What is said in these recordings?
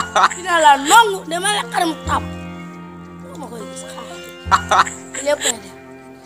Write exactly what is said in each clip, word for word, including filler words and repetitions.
dina la nongu dama la xaram tap ma koy gis xaar lépp lay def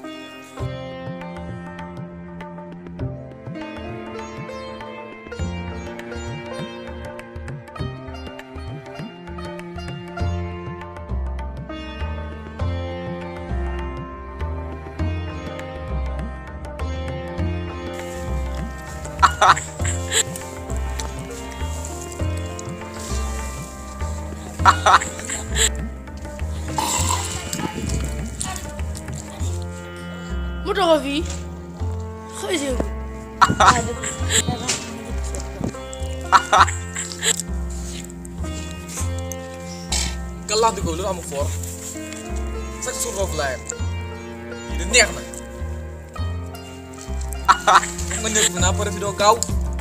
mu taxaw fii xëy si galax di ko lu am for chaque jour foofu laa yem lii de neex na nga nekk fi naa pare fi doo gaaw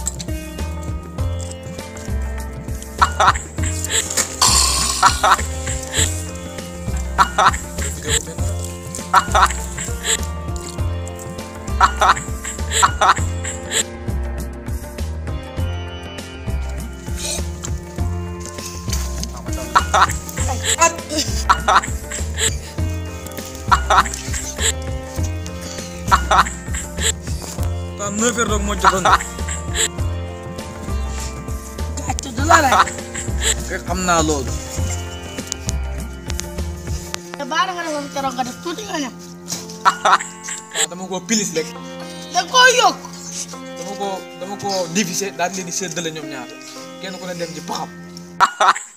ta neuf heures doog moo jotoon gàcce du la rek rek xam naa loolu te baara nga defoon keroog nga def tuuti nga ñam waaw dama ko pilis rek da koo yokk dama ko dama ko diviser daal di leen di séddale ñoom ñaar kenn ku ne dem ci paxam